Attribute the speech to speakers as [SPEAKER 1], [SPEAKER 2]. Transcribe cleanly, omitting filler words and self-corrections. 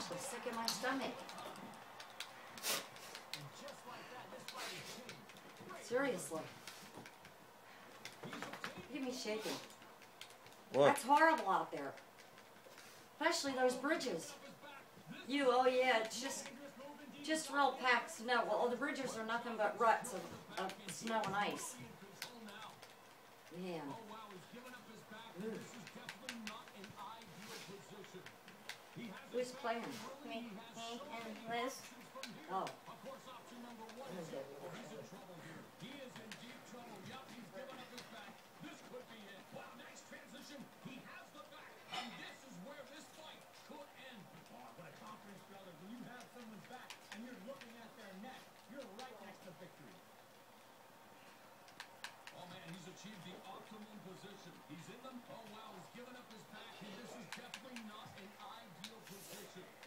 [SPEAKER 1] actually sick in my stomach. Seriously. Look at me shaking.
[SPEAKER 2] What?
[SPEAKER 1] That's horrible out there. Especially those bridges. Oh yeah, it's just real packed snow. Well, the bridges are nothing but ruts of snow and ice. Man. Who's playing?
[SPEAKER 3] Me and Liz.
[SPEAKER 1] Oh.
[SPEAKER 4] He's achieved the optimum position. He's in them. Oh, wow. He's given up his back, and this is definitely not an ideal position.